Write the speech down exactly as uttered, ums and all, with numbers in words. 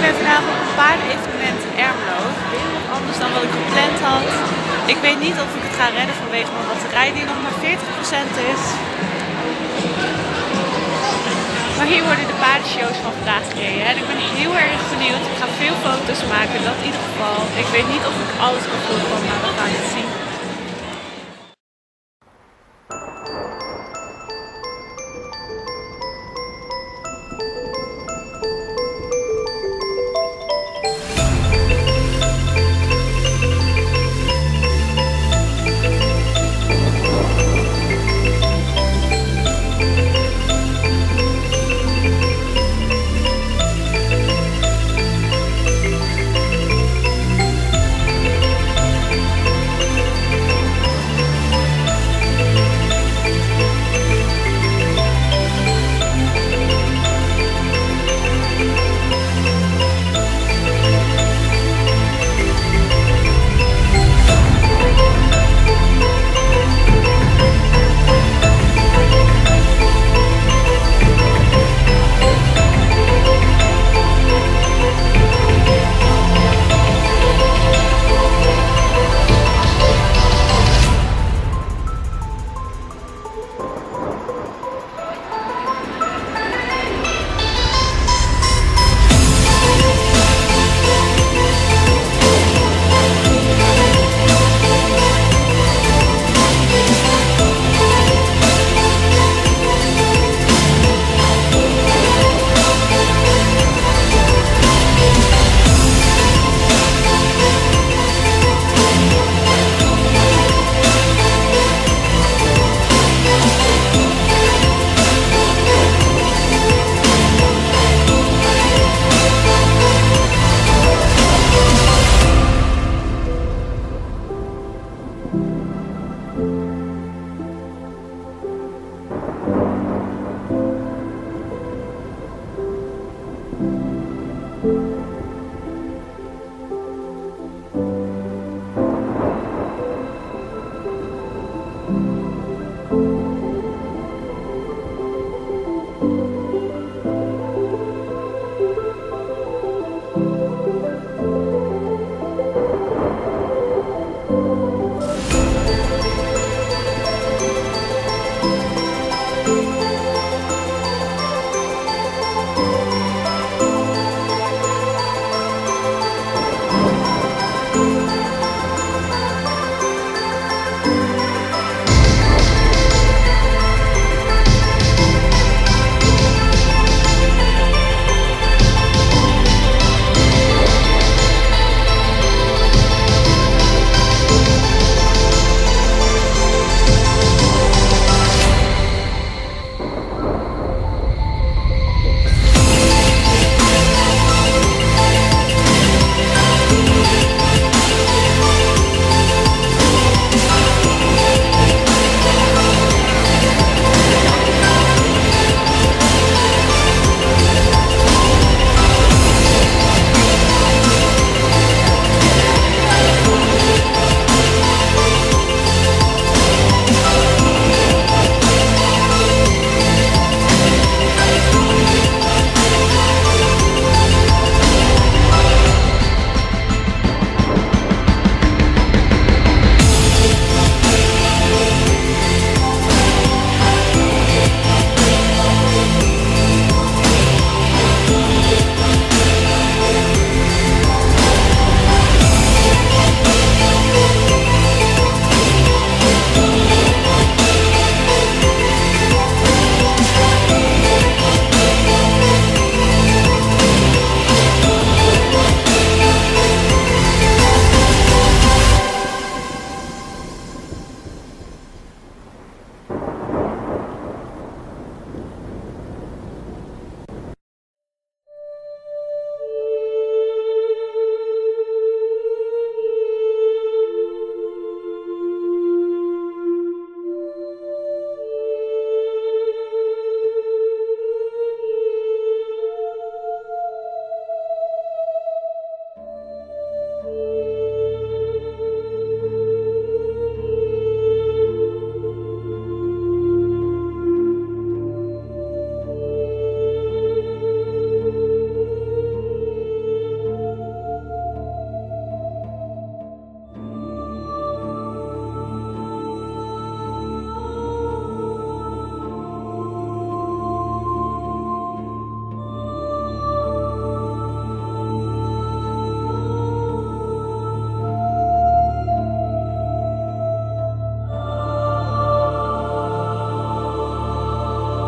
ben vandaag op een paardenevenement in Ermelo. Heel wat anders dan wat ik gepland had. Ik weet niet of ik het ga redden vanwege mijn batterij die nog maar veertig procent is. Maar hier worden de paardenshows van vandaag gereden. En ik ben heel erg benieuwd. Ik ga veel foto's maken, dat in ieder geval. Ik weet niet of ik alles kan filmen, maar we gaan het zien.